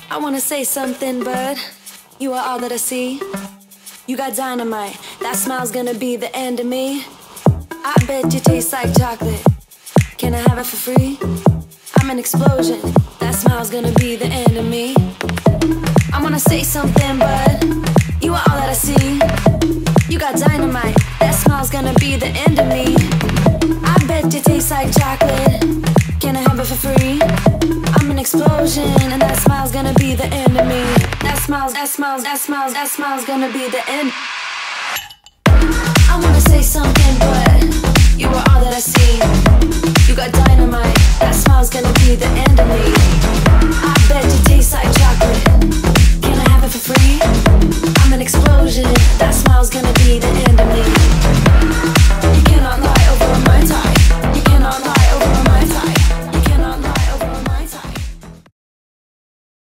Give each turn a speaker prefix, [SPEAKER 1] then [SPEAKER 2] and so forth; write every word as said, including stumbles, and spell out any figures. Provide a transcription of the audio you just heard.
[SPEAKER 1] I wanna say something, but you are all that I see. You got dynamite, that smile's gonna be the end of me. I bet you taste like chocolate. Can I have it for free? I'm an explosion, that smile's gonna be the end of me. I wanna say something, but you are all that I see. You got dynamite, that smile's gonna be the end of me. I bet you taste like chocolate. Can I have it for free? I'm an explosion, and that smile's gonna be the end of me. That smiles, that smiles, that smiles, that smile's gonna be the end. I wanna say something, but you are all that I see. You got dynamite, that smile's gonna be the end of me. I bet you taste